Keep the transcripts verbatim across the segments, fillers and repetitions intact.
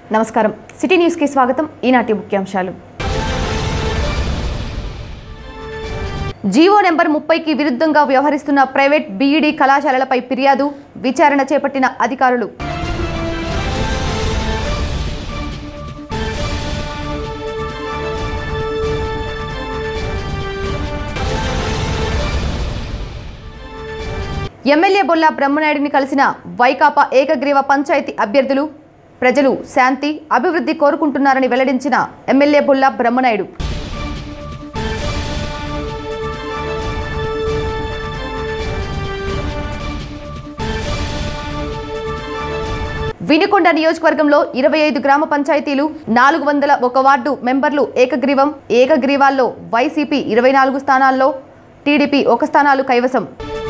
నమస్కారం city news కి స్వాగతం ఈనాటి ముఖ్యాంశాలు జీవో నెంబర్ ముప్పై కి విరుద్ధంగా వ్యవహరిస్తున్న ప్రైవేట్ బీఈడీ కళాశాలలపై ఫిర్యాదు విచారణ చేపట్టిన అధికారులు ఎమ్మెల్యే బొల్లా బ్రహ్మనాయుడిని కలిసిన వైకాపా ఏకగ్రీవ పంచాయతీ అభ్యర్థులు ప్రజలు శాంతి అభివృద్ధి కోరుకుంటున్నారని వెల్లడించిన ఎమ్మెల్యే బొల్లా బ్రహ్మనాయుడు వినుకొండ నియోజకవర్గంలో ఇరవై ఐదు గ్రామ పంచాయతీలు నాలుగు వందల ఒక వార్డు మెంబర్లు ఏకగ్రీవం ఏకగ్రీవాల్లో వైసీపీ ఇరవై నాలుగు స్థానాల్లో టీడీపీ ఒక స్థానాలు కైవసం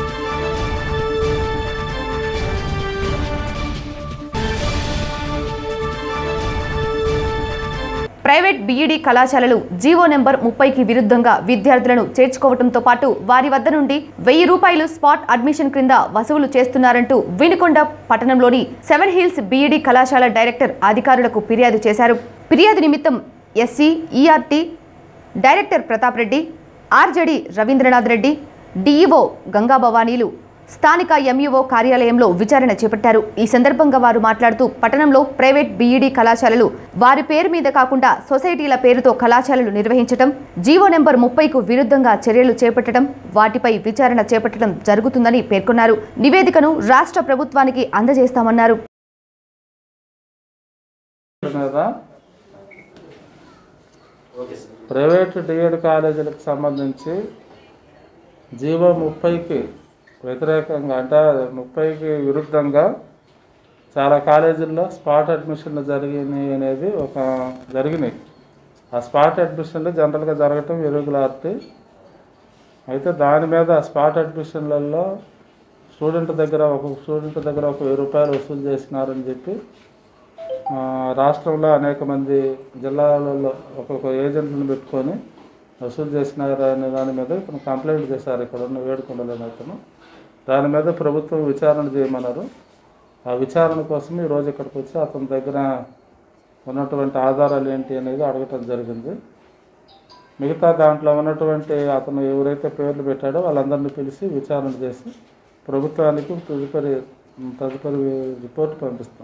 ప్రైవేట్ బీఈడీ కళాశాలలు జీవో నెంబర్ ముప్పైకి విరుద్ధంగా విద్యార్థులను చేర్చుకోవడంతో పాటు వారి వద్ద నుండి వెయ్యి రూపాయలు స్పాట్ అడ్మిషన్ క్రింద వసూలు చేస్తున్నారంటూ వినుకొండ పట్టణంలోని సెవెన్ హిల్స్ బీఈడీ కళాశాల డైరెక్టర్ అధికారులకు ఫిర్యాదు చేశారు. ఫిర్యాదు నిమిత్తం S C E R T director Pratap Reddy, R J D Ravindranath Reddy, D E O గంగాభవానీలు స్థానిక ఎంఈఓ కార్యాలయంలో విచారణ చేపట్టారు. ఈ సందర్భంగా వారు మాట్లాడుతూ పట్టణంలో ప్రైవేట్ బీఈడీ కళాశాలలు వారి పేరు మీద కాకుండా సొసైటీల పేరుతో కళాశాలలు నిర్వహించడం, జీవో నెంబర్ ముప్పైకు విరుద్ధంగా చర్యలు చేపట్టడం, వాటిపై విచారణ చేపట్టడం జరుగుతుందని పేర్కొన్నారు. నివేదికను రాష్ట్ర ప్రభుత్వానికి అందజేస్తామన్నారు. ప్రైవేట్ డిఎడ్ కాలేజీలకు సంబంధించి జీవో ముప్పైకి వ్యతిరేకంగా అంటే ముప్పైకి విరుద్ధంగా చాలా కాలేజీల్లో స్పాట్ అడ్మిషన్లు జరిగినాయి అనేది ఒక జరిగినాయి. ఆ స్పాట్ అడ్మిషన్లు జనరల్గా జరగటం ఇర్రెగ్యులారిటీ అయితే దాని మీద స్పాట్ అడ్మిషన్లలో స్టూడెంట్ దగ్గర ఒక స్టూడెంట్ దగ్గర ఒక వెయ్యి రూపాయలు వసూలు చేసినారని చెప్పి రాష్ట్రంలో అనేక మంది జిల్లాలలో ఒక్కొక్క ఏజెంట్లను పెట్టుకొని వసూలు చేసినారు అనే దాని మీద ఇతను కంప్లైంట్ చేశారు. ఇక్కడ ఉన్న వేడుకొండలేని అతను దాని మీద ప్రభుత్వం విచారణ చేయమన్నారు. ఆ విచారణ కోసం ఈరోజు ఇక్కడికి వచ్చి అతని దగ్గర ఉన్నటువంటి ఆధారాలు ఏంటి అనేది అడగటం జరిగింది. మిగతా దాంట్లో ఉన్నటువంటి అతను ఎవరైతే పేర్లు పెట్టాడో వాళ్ళందరినీ పిలిచి విచారణ చేసి ప్రభుత్వానికి తదుపరి తదుపరి రిపోర్ట్ పంపిస్తాం.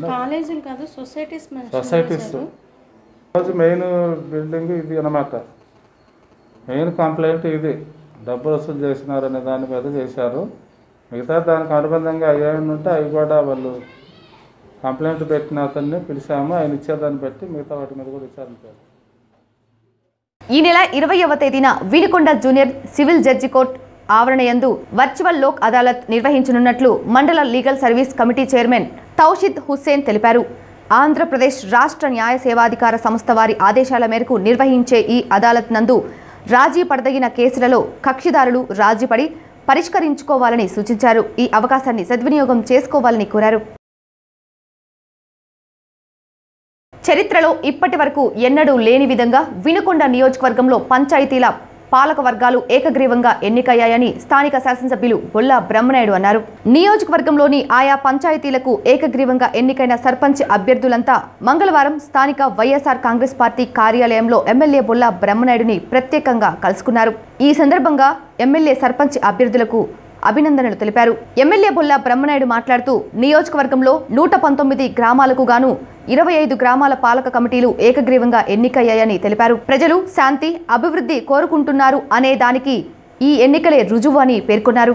సొసైటీస్ రోజు మెయిన్ బిల్డింగ్ ఇది అన్నమాట. మెయిన్ కంప్లైంట్ ఇది డబ్బులు వసూలు చేసినారనే దాని మీద చేశారు. మిగతా దానికి అనుబంధంగా ఏమైనా ఉంటే అవి కూడా వాళ్ళు కంప్లైంట్ పెట్టిన అతన్ని పిలిచాము. ఆయన ఇచ్చేదాన్ని బట్టి మిగతా వాటి మీద కూడా విచారణ చేయాలి. ఈ నెల ఇరవైవ తేదీన Vinukonda junior civil judge court ఆవరణ యందు వర్చువల్ లోక్ అదాలత్ నిర్వహించనున్నట్లు మండల legal service committee chairman Taushid Hussain తెలిపారు. ఆంధ్రప్రదేశ్ రాష్ట్ర న్యాయ సేవాధికార సంస్థ వారి ఆదేశాల మేరకు నిర్వహించే ఈ అదాలత్ నందు రాజీ పడదగిన కేసులలో కక్షిదారులు రాజీపడి పరిష్కరించుకోవాలని సూచించారు. ఈ అవకాశాన్ని సద్వినియోగం చేసుకోవాలని కోరారు. చరిత్రలో ఇప్పటి వరకు ఎన్నడూ లేని విధంగా వినుకొండ నియోజకవర్గంలో పంచాయతీల పాలక వర్గాలు ఏకగ్రీవంగా ఎన్నికయ్యాయని స్థానిక శాసనసభ్యులు బొల్లా బ్రహ్మనాయుడు అన్నారు. నియోజకవర్గంలోని ఆయా పంచాయతీలకు ఏకగ్రీవంగా ఎన్నికైన సర్పంచ్ అభ్యర్థులంతా మంగళవారం స్థానిక వైఎస్ఆర్ కాంగ్రెస్ పార్టీ కార్యాలయంలో ఎమ్మెల్యే బొల్లా బ్రహ్మనాయుడిని ప్రత్యేకంగా కలుసుకున్నారు. ఈ సందర్భంగా ఎమ్మెల్యే సర్పంచ్ అభ్యర్థులకు అభినందనలు తెలిపారు. ఎమ్మెల్యే బొల్లా బ్రహ్మనాయుడు మాట్లాడుతూ నియోజకవర్గంలో నూట పంతొమ్మిది గ్రామాలకు గాను ఇరవై ఐదు గ్రామాల పాలక కమిటీలు ఏకగ్రీవంగా ఎన్నికయ్యాయని తెలిపారు. ప్రజలు శాంతి అభివృద్ధి కోరుకుంటున్నారు అనే దానికి ఈ ఎన్నికలే రుజువు అని పేర్కొన్నారు.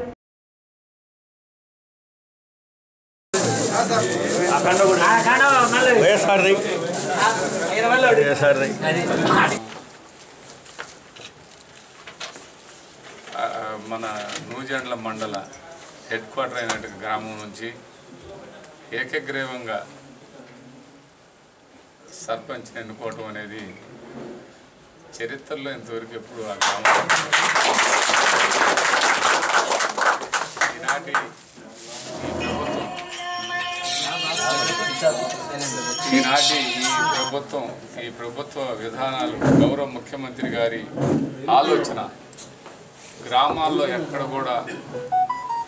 మన నూజెండ్ల మండల హెడ్ క్వార్టర్ అయిన గ్రామం నుంచి ఏకగ్రీవంగా సర్పంచ్ని ఎన్నుకోవటం అనేది చరిత్రలో ఇంతవరకు ఎప్పుడు ఆ గ్రామం ఈనాటి ఈనాటి ఈ ప్రభుత్వం ఈ ప్రభుత్వ విధానాలు గౌరవ ముఖ్యమంత్రి గారి ఆలోచన గ్రామాల్లో ఎక్కడ కూడా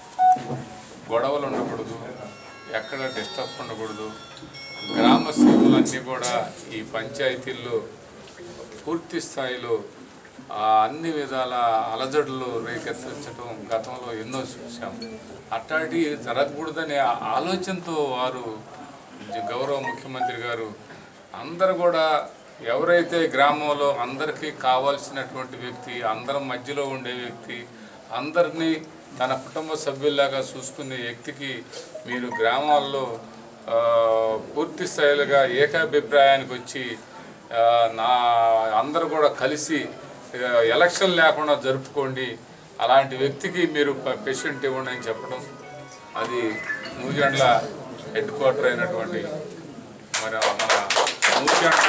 గొడవలు ఉండకూడదు, ఎక్కడ డిస్టర్బ్ ఉండకూడదు, గ్రామస్తుల గ్రామాలన్నీ కూడా ఈ పంచాయతీల్లో పూర్తి స్థాయిలో అన్ని విధాల అలజడులు రేకెత్తించడం గతంలో ఎన్నో చూసాం. అట్లాంటి జరగకూడదనే ఆలోచనతో వారు గౌరవ ముఖ్యమంత్రి గారు అందరూ కూడా ఎవరైతే గ్రామంలో అందరికీ కావాల్సినటువంటి వ్యక్తి, అందరం మధ్యలో ఉండే వ్యక్తి, అందరినీ తన కుటుంబ సభ్యుల్లాగా చూసుకునే వ్యక్తికి మీరు గ్రామాల్లో పూర్తి స్థాయిలుగా ఏకాభిప్రాయానికి వచ్చి నా అందరూ కూడా కలిసి ఎలక్షన్ లేకుండా జరుపుకోండి, అలాంటి వ్యక్తికి మీరు పేషెంట్ ఇవ్వండి అని చెప్పడం, అది నూజెండ్ల హెడ్ క్వార్టర్ అయినటువంటి మరి మన నూజెండ్ల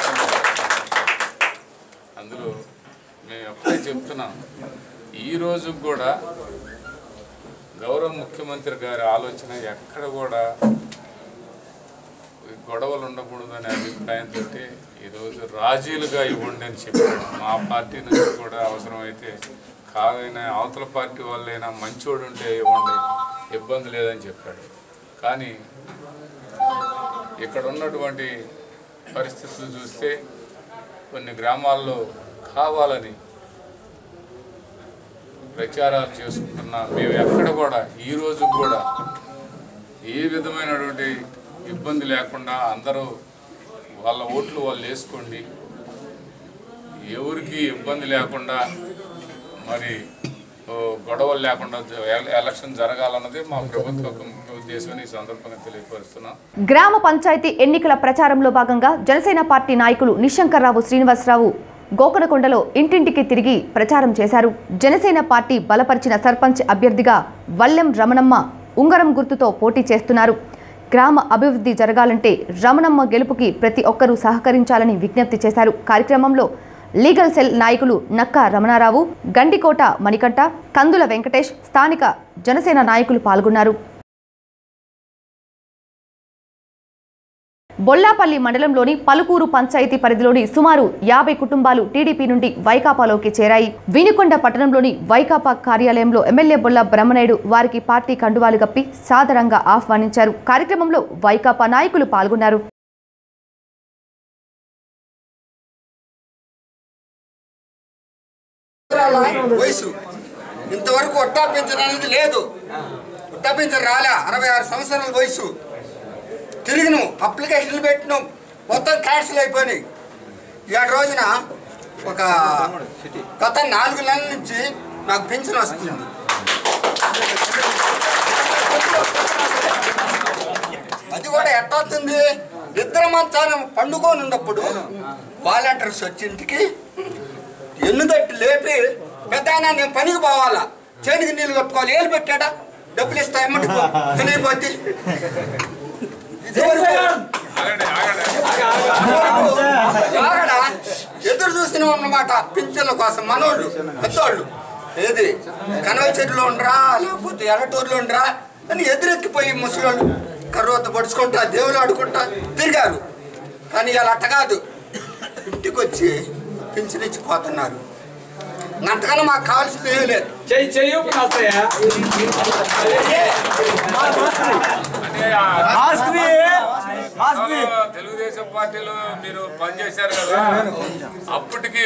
అందులో మేము ఎప్పుడే చెప్తున్నాం. ఈరోజు కూడా గౌరవ ముఖ్యమంత్రి గారి ఆలోచన ఎక్కడ కూడా గొడవలు ఉండకూడదనే అభిప్రాయంతో ఈరోజు రాజీలుగా ఇవ్వండి అని చెప్పాడు. మా పార్టీ నుంచి కూడా అవసరమైతే కాదైనా అవతల పార్టీ వాళ్ళైనా మంచోడు ఉంటే ఇవ్వండి, ఇబ్బంది లేదని చెప్పాడు. కానీ ఇక్కడ ఉన్నటువంటి పరిస్థితులు చూస్తే కొన్ని గ్రామాల్లో కావాలని ప్రచారాలు చేసుకుంటున్నా మేము ఎక్కడ కూడా ఈరోజు కూడా ఏ విధమైనటువంటి ఇబ్బంది లేకుండా అందరూ వాళ్ళ ఓట్లు వాళ్ళు వేసుకోండి, ఎవరికి ఇబ్బంది లేకుండా మరి గొడవలు లేకుండా ఎలక్షన్ జరగాలన్నది మా ప్రభుత్వ ఉద్దేశం ఈ సందర్భంగా తెలియపరుస్తున్నాం. గ్రామ పంచాయతీ ఎన్నికల ప్రచారంలో భాగంగా జనసేన పార్టీ నాయకులు నిశంకర్రావు శ్రీనివాసరావు గోకనకొండలో ఇంటింటికి తిరిగి ప్రచారం చేశారు. జనసేన పార్టీ బలపరిచిన సర్పంచ్ అభ్యర్థిగా వల్లెం రమణమ్మ ఉంగరం గుర్తుతో పోటీ చేస్తున్నారు. గ్రామ అభివృద్ధి జరగాలంటే రమణమ్మ గెలుపుకి ప్రతి ఒక్కరూ సహకరించాలని విజ్ఞప్తి చేశారు. కార్యక్రమంలో లీగల్ సెల్ నాయకులు నక్కా రమణారావు, గండికోట మణికంఠ, కందుల వెంకటేష్, స్థానిక జనసేన నాయకులు పాల్గొన్నారు. బొల్లాపల్లి మండలంలోని పలుకూరు పంచాయతీ పరిధిలోని సుమారు యాభై కుటుంబాలు టీడీపీ నుండి వైకాపాలోకి చేరాయి. వినుకొండ పట్టణంలోని వైకాపా కార్యాలయంలో ఎమ్మెల్యే బొల్ల బ్రహ్మనాయుడు వారికి పార్టీ కండువాలు కప్పి సాదరంగా ఆహ్వానించారు. కార్యక్రమంలో వైకాపా నాయకులు పాల్గొన్నారు. ఇంతవరకు వడ్డాపించడానికి లేదు, వడ్డాపించ రాలే. అరవై ఆరు సంవత్సరాల వయసు తిరిగిను, అప్లికేషన్లు పెట్టినాం, మొత్తం క్యాన్సిల్ అయిపోయినాయి. ఏడు రోజున ఒక గత నాలుగు నెలల నుంచి నాకు పెన్షన్ వస్తుంది. అది కూడా ఎట్టవుతుంది, ఇద్దరు మంచాన్ని పండుకొని ఉన్నప్పుడు వాలంటీర్స్ వచ్చి ఇంటికి ఎన్నుదట్టి లేపి, పెద్ద ఆయన నేను పనికి పోవాలా, చేతికి నీళ్ళు కట్టుకోవాలి, ఏళ్ళు పెట్టాడా, డబ్బులు ఇస్తా ఎమ్మటి తినైపోద్ది. ఎదురు చూసిన అన్నమాట పింఛన్ల కోసం మనోళ్ళు పెద్దోళ్ళు, ఏది కనవ చెట్టులో ఉండరా లేకపోతే ఎరటూరులో ఉండరా అని ఎదురెక్కిపోయి ముసలోళ్ళు కర్రోత పడుచుకుంటా దేవుళ్ళు ఆడుకుంటా తిరిగారు. కానీ ఇలా అట్ట కాదు, ఇంటికి వచ్చి పింఛన్ ఇచ్చిపోతున్నారు. అంతకన్నా మాకు కావాల్సింది ఏమీ లేదు. తెలుగుదేశం పార్టీలో మీరు పనిచేశారు కదా, అప్పటికి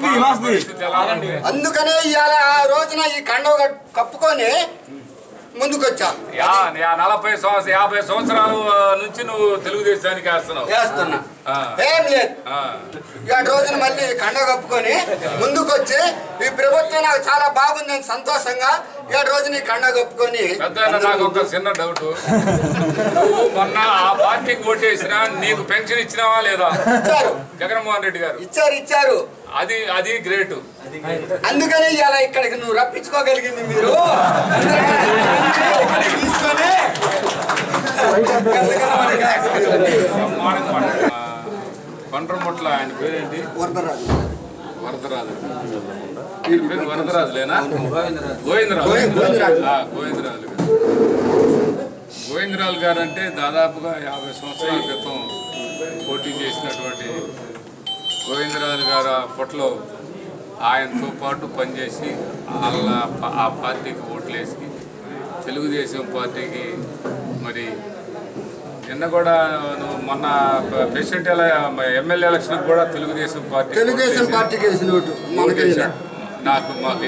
అందుకనే ఇవాళ ఆ రోజున ఈ కండవ కప్పుకొని ముందుకు వచ్చా. నలభై సంవత్సరం యాభై సంవత్సరాల నుంచి నువ్వు తెలుగుదేశానికి వేస్తున్నావు. వేస్తున్నా ఏం లేదు. ఈ రోజున మళ్ళీ కండ కప్పుకొని ముందుకు వచ్చి ఈ ప్రభుత్వం నాకు చాలా బాగుందని సంతోషంగా ఈ రోజున ఈ కండ కప్పుకొని. నాకు ఒక చిన్న డౌట్, నువ్వు మొన్న ఆ పార్టీకి ఓటేసినా నీకు పెన్షన్ ఇచ్చినావా లేదా? ఇచ్చారు, జగన్మోహన్ రెడ్డి గారు ఇచ్చారు ఇచ్చారు అది అది గ్రేట్. అందుకని ఇలా ఇక్కడికి నువ్వు రప్పించుకోగలిగింది మీరు తీసుకొని. కొండ్రముట్ల ఆయన పేరేంటి? వరదరాజు. వరదరాజు పేరు వరదరాజులేనా? గోవిందరాజు. గోవిందరాజు గారు గోవిందరాజు గారు అంటే దాదాపుగా యాభై సంవత్సరాల క్రితం పోటీ చేసినటువంటి గోవిందరాజు గారు అప్పట్లో ఆయనతో పాటు పనిచేసి వాళ్ళ ఆ పార్టీకి ఓట్లేసి తెలుగుదేశం పార్టీకి మరి నిన్న కూడా నువ్వు మొన్న ప్రెసిడెంట్ ఎమ్మెల్యే ఎలక్షన్ కూడా తెలుగుదేశం పార్టీ తెలుగుదేశం పార్టీకి వేసిన ఓటు మనకి నాకు మాకు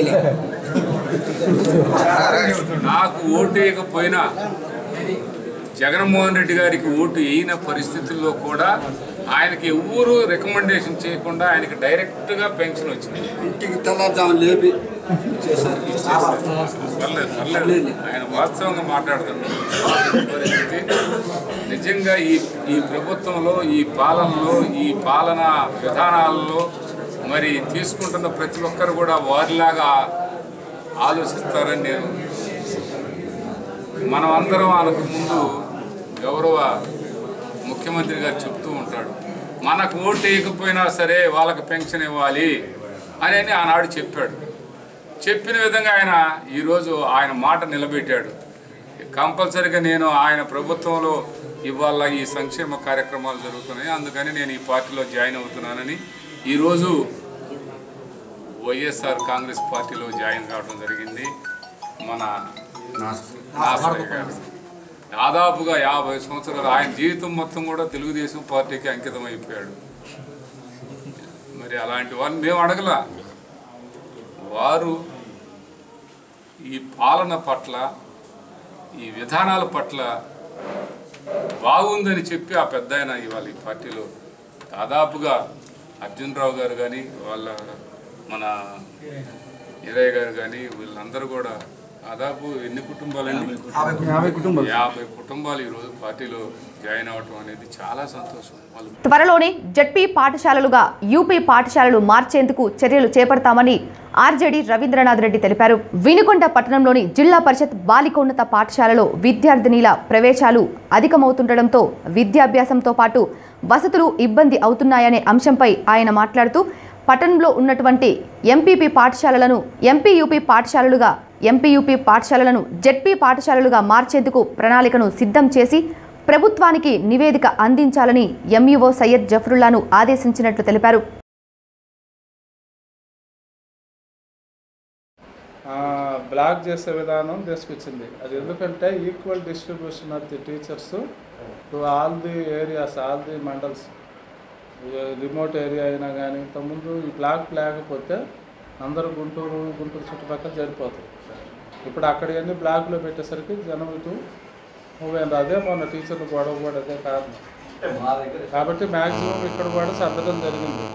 నాకు ఓటు వేయకపోయినా జగన్మోహన్ రెడ్డి గారికి ఓటు వేయని పరిస్థితుల్లో కూడా ఆయనకి ఎవరు రికమెండేషన్ చేయకుండా ఆయనకి డైరెక్ట్గా పెన్షన్ వచ్చింది. ఇంటికి తెల్లజాము లేపి పర్లేదు పర్లేదు ఆయన వాస్తవంగా మాట్లాడుతున్నాడు. పరిస్థితి నిజంగా ఈ ఈ ప్రభుత్వంలో ఈ పాలనలో ఈ పాలన విధానాలలో మరి తీసుకుంటున్న ప్రతి ఒక్కరు కూడా వారిలాగా ఆలోచిస్తారని నేను మనం అందరం ఆయనకు ముందు గౌరవ ముఖ్యమంత్రి గారు చెప్తూ ఉంటాడు, మనకు ఓటు వేయకపోయినా సరే వాళ్ళకి పెన్షన్ ఇవ్వాలి అని ఆనాడు చెప్పాడు. చెప్పిన విధంగా ఆయన ఈరోజు ఆయన మాట నిలబెట్టాడు. కంపల్సరిగా నేను ఆయన ప్రభుత్వంలో ఇవాళ ఈ సంక్షేమ కార్యక్రమాలు జరుగుతున్నాయి, అందుకని నేను ఈ పార్టీలో జాయిన్ అవుతున్నానని ఈరోజు వైఎస్ఆర్ కాంగ్రెస్ పార్టీలో జాయిన్ కావడం జరిగింది. మన నాసరయ్య గారు దాదాపుగా యాభై సంవత్సరాలు ఆయన జీవితం మొత్తం కూడా తెలుగుదేశం పార్టీకి అంకితం అయిపోయాడు. మరి అలాంటి వారిని మేము అడగలా, వారు ఈ పాలన పట్ల ఈ విధానాల పట్ల బాగుందని చెప్పి ఆ పెద్ద ఆయన ఇవాళ ఈ పార్టీలో దాదాపుగా అర్జున్ రావు గారు కానీ వాళ్ళ మన ఈరయ్య గారు కానీ వీళ్ళందరూ కూడా దాదాపు ఎన్ని కుటుంబాలండి యాభై కుటుంబాలు యాభై కుటుంబాలు ఈరోజు పార్టీలో జాయిన్ అవ్వటం అనేది చాలా సంతోషం. వాళ్ళు త్వరలోనే జడ్పీ పాఠశాలలుగా యూపీ పాఠశాలలు మార్చేందుకు చర్యలు చేపడతామని ఆర్జేడీ రవీంద్రనాథ్ రెడ్డి తెలిపారు. వినుకొండ పట్టణంలోని జిల్లా పరిషత్ బాలికోన్నత పాఠశాలలో విద్యార్థినీల ప్రవేశాలు అధికమవుతుండటంతో విద్యాభ్యాసంతో పాటు వసతులు ఇబ్బంది అవుతున్నాయనే అంశంపై ఆయన మాట్లాడుతూ పట్టణంలో ఉన్నటువంటి ఎంపీపీ పాఠశాలలను ఎంపీయూపీ పాఠశాలలుగా ఎంపీయూపీ పాఠశాలలను జెడ్పీ పాఠశాలలుగా మార్చేందుకు ప్రణాళికను సిద్ధం చేసి ప్రభుత్వానికి నివేదిక అందించాలని ఎంఈఓ సయ్యద్ జఫరుల్లాను ఆదేశించినట్లు తెలిపారు. బ్లాక్ చేసే విధానం తీసుకొచ్చింది. అది ఎందుకంటే equal distribution of the teachers to all the areas, all the mandals, remote area అయినా కానీ ఇంతకుముందు ఈ బ్లాక్ లేకపోతే అందరూ గుంటూరు గుంటూరు చుట్టుపక్కల జరిపోతారు. ఇప్పుడు అక్కడ అన్ని బ్లాక్లో పెట్టేసరికి జనం ఇటు మూవైంది. అదే మొన్న టీచర్లు గొడవ కూడా అదే కారణం. కాబట్టి మ్యాక్సిమం ఇక్కడ కూడా సర్దడం జరిగింది.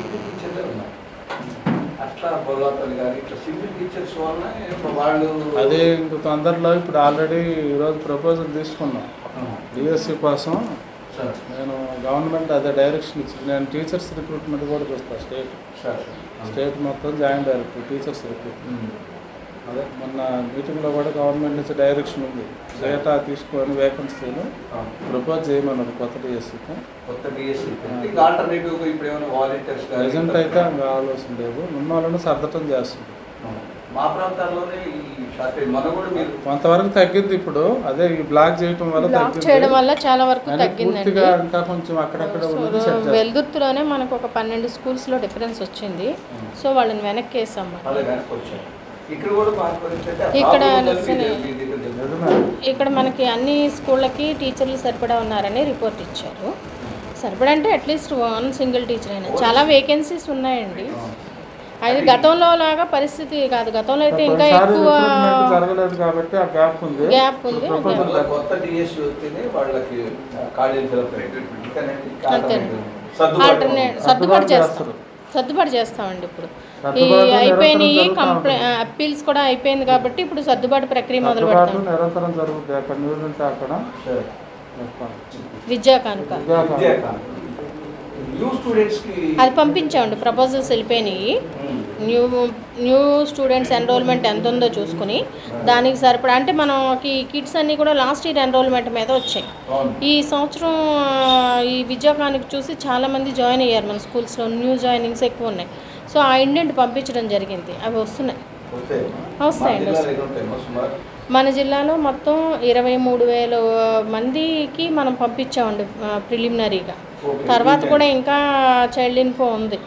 అదే ఇంక తొందరలో ఇప్పుడు ఆల్రెడీ ఈరోజు ప్రపోజల్ తీసుకున్నాం డిఎస్సి కోసం. నేను గవర్నమెంట్ అదే డైరెక్షన్ ఇచ్చింది. నేను టీచర్స్ రిక్రూట్మెంట్ కూడా చూస్తాను. స్టేట్ స్టేట్ మొత్తం జాయింట్ డైరెక్టర్ టీచర్స్ రిక్రూట్మెంట్. అదే మొన్న మీటింగ్లో కూడా గవర్నమెంట్ నుంచి డైరెక్షన్ ఉంది. డేటా తీసుకొని వేకెన్సీలు ప్రపోజ్ చేయమన్నారు కొత్త డిఎస్సికి. కొత్త డిఎస్సి ప్రజెంట్ అయితే ఆలోచన లేదు, ఉన్న వాళ్ళని సర్దటం చేస్తుంది. మా ప్రాంతాల్లోనే కొంతవరకు తగ్గింది. ఇప్పుడు అదే ఈ బ్లాక్ చేయడం వల్ల చేయడం వల్ల చాలా వరకు తగ్గిందండి. ఇంకా కొంచెం అక్కడక్కడ వెల్దుర్తిలోనే మనకు ఒక పన్నెండు స్కూల్స్ లో డిఫరెన్స్ వచ్చింది. సో వాళ్ళని వెనక్కి వేసాం. ఇక్కడ ఇక్కడ మనకి అన్ని స్కూళ్ళకి టీచర్లు సరిపడా ఉన్నారని రిపోర్ట్ ఇచ్చారు. సరిపడా అంటే అట్లీస్ట్ వన్ సింగిల్ టీచర్ అయినా. చాలా వేకెన్సీస్ ఉన్నాయండి. అది గతంలో లాగా పరిస్థితి కాదు. గతంలో అయితే ఇంకా ఎక్కువ జరగలేదు కాబట్టి ఆ గ్యాప్ ఉంది గ్యాప్ ఉంది కొత్త డిఎస్సి వస్తేనే వాళ్ళకి ఖాళీలు ఫిల్ అంతే. ఆల్టర్నేట్ సర్దుబాటు చేస్తాం సర్దుబాటు చేస్తామండి. ఇప్పుడు ఈ అయిపోయినాయి కంప్లై అప్పీల్స్ కూడా అయిపోయింది కాబట్టి ఇప్పుడు సర్దుబాటు ప్రక్రియ మొదలు పెడతాం. నిరంతరం జరుగుతుంది అక్కడ నుంచి అక్కడ విద్యా కానుక అది పంపించామండి. ప్రపోజల్స్ వెళ్ళిపోయినాయి. న్యూ న్యూ స్టూడెంట్స్ ఎన్రోల్మెంట్ ఎంత ఉందో చూసుకుని దానికి సరిపడా అంటే మనకి కిడ్స్ అన్నీ కూడా లాస్ట్ ఇయర్ ఎన్రోల్మెంట్ మీద వచ్చాయి. ఈ సంవత్సరం ఈ విద్యాకానికి చూసి చాలామంది జాయిన్ అయ్యారు మన స్కూల్స్లో. న్యూ జాయినింగ్స్ ఎక్కువ ఉన్నాయి. సో ఆ ఇండెంట్ పంపించడం జరిగింది. అవి వస్తున్నాయి వస్తాయండి. మన జిల్లాలో మొత్తం ఇరవై మూడు వేల మందికి మనం పంపించామండి ప్రిలిమినరీగా. తర్వాత కూడా ఇంకా చైల్డ్ ఇన్ఫో ఉంది.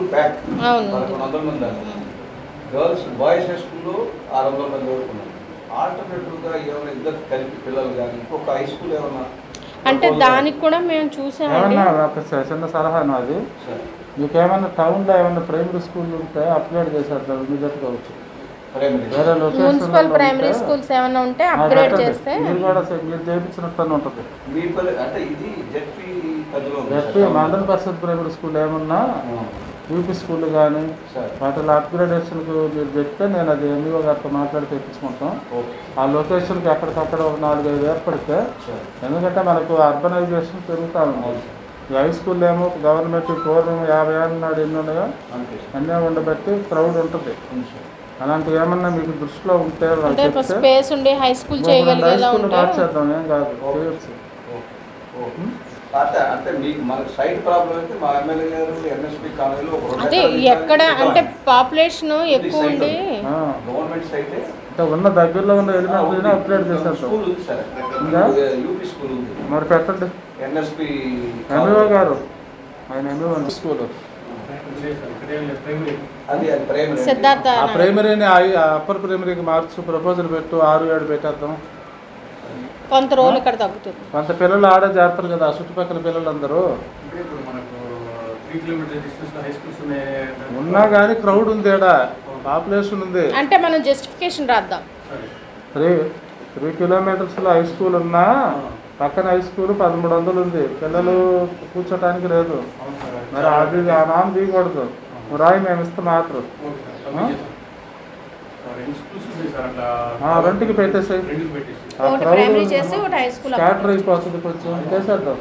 అవును. గర్ల్స్ బాయ్స్ హై స్కూల్లో ఆరు వందల మంది వరకు ఉన్నారు. ఆల్టర్నేటివ్గా ఏమైనా ఇద్దరు కలిపి పిల్లలు కానీ ఇంకొక హై స్కూల్ ఏమన్నా అంటే దానికి కూడా మేము చూసామండి. ఏమన్నా ఒక చిన్న సలహాను అది, మీకు ఏమన్నా టౌన్లో ఏమన్నా ప్రైమరీ స్కూల్ ఉంటే అప్గ్రేడ్ చేసేస్తారు ఇమీడియట్గా వచ్చి. వేరే మున్సిపల్ ప్రైమరీ స్కూల్స్ ఏమైనా ఉంటే అప్గ్రేడ్ చేస్తే మీరు కూడా మీరు చేయించినట్టు ఉంటుంది. మీ అంటే ఇది జెడ్పీ పరిధిలో Z P mandal parishad primary school ఏమన్నా యూపీ స్కూల్ కానీ వాటిలో అప్గ్రేడేషన్కి మీరు చెప్తే నేను అది ఎంఈఓ గారితో మాట్లాడి తెప్పించుకుంటాం. ఆ లొకేషన్కి ఎక్కడికక్కడ ఒక నాలుగైదు ఏర్పడితే, ఎందుకంటే మనకు అర్బనైజేషన్ పెరుగుతూ ఉంది. ఈ హై స్కూల్ ఏమో గవర్నమెంట్ పూర్వం యాభై ఏళ్ళ నాడు ఎన్ని ఉన్నాయో అన్నీ ఉండబట్టి క్రౌడ్ ఉంటుంది. అలాంటివి ఏమన్నా మీకు దృష్టిలో ఉంటే స్పేస్ ఉండి హై స్కూల్ చేయగలిగేలా ఉంటే మార్చేద్దాం, ఏం కాదు చేయొచ్చు. అంటే మీకు మన సైట్ ప్రాబ్లం అయితే మా ఎమ్మెల్యే గారు ఎన్ఎస్పి కాలేజీలో అదే ఎక్కడ అంటే పాపులేషన్ ఎక్కువ ఉండి గవర్నమెంట్ సైట్ అంటే ఉన్న దగ్గరలో ఉన్న ఎలిమెంటరీని అప్గ్రేడ్ చేసేద్దాం. స్కూల్ ఉంది సార్, యూపీ స్కూల్ ఉంది, మరి పెట్టండి. ఎన్ఎస్పి ఎంఈఓ గారు ఆయన ఎంఈఓ స్కూల్ అది అది ప్రైమరీ సిద్ధార్థ ఆ ప్రైమరీని అప్పర్ ప్రైమరీకి మార్క్స్ ప్రపోజల్ పెట్టు, ఆరు ఏడు పెట్టేద్దాం. కొంత రోజులు ఇక్కడ తగ్గుతుంది. కొంత పిల్లలు ఆడే చేస్తారు కదా చుట్టుపక్కల పిల్లలందరూ ఉన్నా కానీ క్రౌడ్ ఉంది, ఏడా పాపులేషన్ ఉంది. అంటే మనం జస్టిఫికేషన్ రాద్దాం. త్రీ త్రీ కిలోమీటర్స్లో హై స్కూల్ ఉన్నా పక్కన హై స్కూల్ పదమూడు వందలు ఉంది, పిల్లలు కూర్చోటానికి లేదు. మరి అది ఆ నాన్న దిగకూడదు, రాయి మేము ఇస్తే మాత్రం రెండుకి పెట్టేసాయి. స్కాటర్ అయిపోతుంది కొంచెం చేసేద్దాం.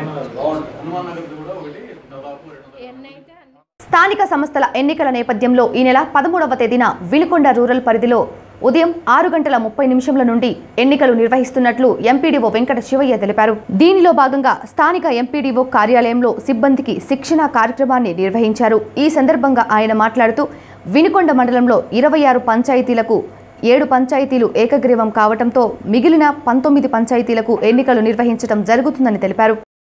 స్థానిక సంస్థల ఎన్నికల నేపథ్యంలో ఈ నెల పదమూడవ తేదీన వినుకొండ రూరల్ పరిధిలో ఉదయం ఆరు గంటల ముప్పై నిమిషంల నుండి ఎన్నికలు నిర్వహిస్తున్నట్లు ఎంపీడీఓ వెంకట శివయ్య తెలిపారు. దీనిలో భాగంగా స్థానిక ఎంపీడీఓ కార్యాలయంలో సిబ్బందికి శిక్షణ కార్యక్రమాన్ని నిర్వహించారు. ఈ సందర్భంగా ఆయన మాట్లాడుతూ వినుకొండ మండలంలో ఇరవై ఆరు పంచాయతీలకు ఏడు పంచాయతీలు ఏకగ్రీవం కావడంతో మిగిలిన పంతొమ్మిది పంచాయతీలకు ఎన్నికలు నిర్వహించడం జరుగుతుందని తెలిపారు.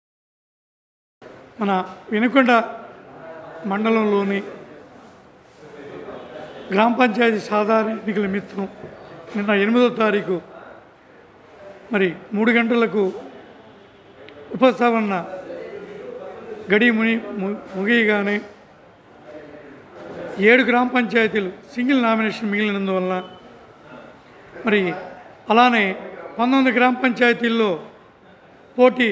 మన వినుకొండ మండలంలోని గ్రామ పంచాయతీ సాధారణ ఎన్నికల నిమిత్తం నిన్న ఎనిమిదో తారీఖు మరి మూడు గంటలకు ఉపసంహరణ గడి ముని ముగియగానే ఏడు గ్రామ పంచాయతీలు సింగిల్ నామినేషన్ మిగిలినందువలన మరి అలానే పంతొమ్మిది గ్రామ పంచాయతీల్లో పోటీ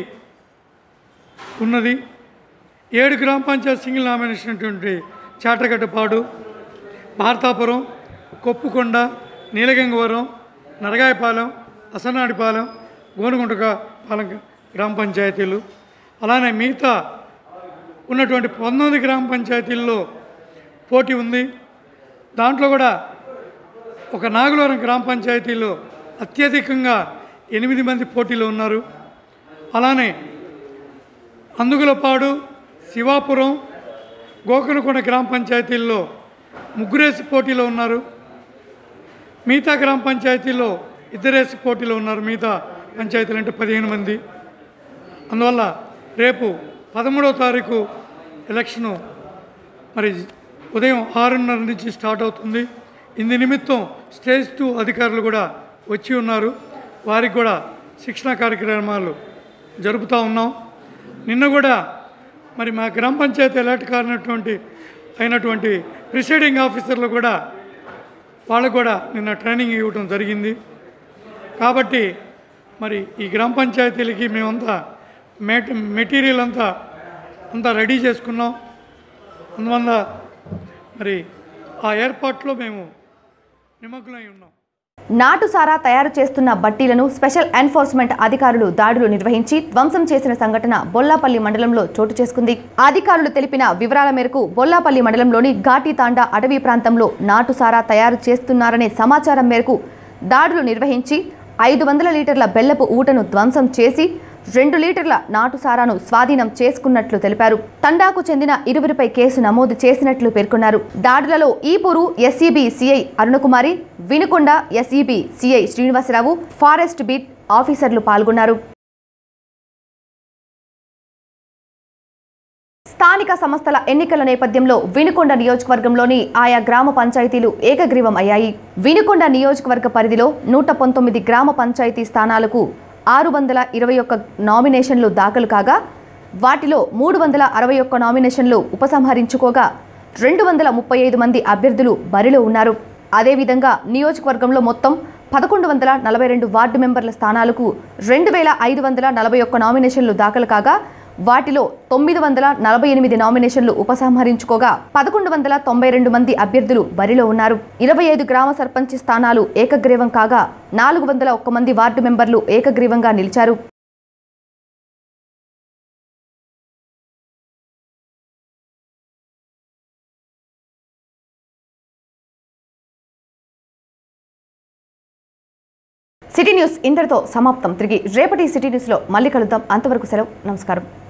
ఉన్నది. ఏడు గ్రామ పంచాయతీ సింగిల్ నామినేషన్ అటువంటి చాటగడ్డపాడు, భారతాపురం, కొప్పుకొండ, నీలగంగవరం, నరగాయపాలెం, అసనాడిపాలెం, గోనుగుంటపాలెం గ్రామ పంచాయతీలు, అలానే మిగతా ఉన్నటువంటి పంతొమ్మిది గ్రామ పంచాయతీల్లో పోటీ ఉంది. దాంట్లో కూడా ఒక నాగులవరం గ్రామ పంచాయతీలో అత్యధికంగా ఎనిమిది మంది పోటీలో ఉన్నారు. అలానే అందుగులపాడు, శివాపురం, గోకనకొండ గ్రామ పంచాయతీల్లో ముగ్గురేసి పోటీలో ఉన్నారు. మిగతా గ్రామ పంచాయతీల్లో ఇద్దరేసి పోటీలో ఉన్నారు. మిగతా పంచాయతీలు అంటే పదిహేను మంది. అందువల్ల రేపు పదమూడవ తారీఖు ఎలక్షను మరి ఉదయం ఆరున్నర నుంచి స్టార్ట్ అవుతుంది. ఇందు నిమిత్తం స్టేజ్ టూ అధికారులు కూడా వచ్చి ఉన్నారు. వారికి కూడా శిక్షణ కార్యక్రమాలు జరుపుతూ ఉన్నాం. నిన్న కూడా మరి మా గ్రామ పంచాయతీ ఎలక్ట్ కానటువంటి అయినటువంటి ప్రిసైడింగ్ ఆఫీసర్లు కూడా వాళ్ళకు కూడా నిన్న ట్రైనింగ్ ఇవ్వడం జరిగింది. కాబట్టి మరి ఈ గ్రామ పంచాయతీలకి మేమంతా మెట్ మెటీరియల్ అంతా అంతా రెడీ చేసుకున్నాం. అందువల్ల మరి ఆ ఏర్పాట్లో మేము నిమగ్నమై ఉన్నాం. నాటుసారా తయారు చేస్తున్న బట్టీలను స్పెషల్ ఎన్ఫోర్స్మెంట్ అధికారులు దాడులు నిర్వహించి ధ్వంసం చేసిన సంఘటన బొల్లాపల్లి మండలంలో చోటు చేసుకుంది. అధికారులు తెలిపిన వివరాల మేరకు బొల్లాపల్లి మండలంలోని ఘాటీతాండా అటవీ ప్రాంతంలో నాటుసారా తయారు చేస్తున్నారనే సమాచారం మేరకు దాడులు నిర్వహించి ఐదు వందల లీటర్ల బెల్లపు ఊటను ధ్వంసం చేసి రెండు లీటర్ల నాటుసారాను స్వాధీనం చేసుకున్నట్లు తెలిపారు. తండాకు చెందిన ఇరువురిపై కేసు నమోదు చేసినట్లు పేర్కొన్నారు. దాడులలో Ipuru SEB CI Arunakumari, Vinukonda SEB CI Srinivasarao, forest beat ఆఫీసర్లు పాల్గొన్నారు. స్థానిక సంస్థల ఎన్నికల నేపథ్యంలో వినుకొండ నియోజకవర్గంలోని ఆయా గ్రామ పంచాయతీలు ఏకగ్రీవం అయ్యాయి. వినుకొండ నియోజకవర్గ పరిధిలో నూట పంతొమ్మిది గ్రామ పంచాయతీ స్థానాలకు ఆరు వందల ఇరవై ఒక్క నామినేషన్లు దాఖలు కాగా వాటిలో మూడు వందల అరవై ఒక్క నామినేషన్లు ఉపసంహరించుకోగా రెండు వందల ముప్పై ఐదు మంది అభ్యర్థులు బరిలో ఉన్నారు. అదేవిధంగా నియోజకవర్గంలో మొత్తం పదకొండు వందల నలభై రెండు వార్డు మెంబర్ల స్థానాలకు రెండు వేల ఐదు వందల నలభై ఒక్క నామినేషన్లు దాఖలు కాగా వాటిలో తొమ్మిది వందల నలభై ఎనిమిది నామినేషన్లు ఉపసంహరించుకోగా పదకొండు వందల తొంభై రెండు మంది అభ్యర్థులు బరిలో ఉన్నారు. ఇరవై ఐదు గ్రామ సర్పంచ్ స్థానాలు ఏకగ్రీవం కాగా నాలుగు వందల ఒక్క మంది వార్డు మెంబర్లు ఏకగ్రీవంగా నిలిచారు. సిటీ న్యూస్ ఇంతటితో సమాప్తం. తిరిగి రేపటి సిటీ న్యూస్లో మళ్ళీ కలుద్దాం. అంతవరకు సెలవు. నమస్కారం.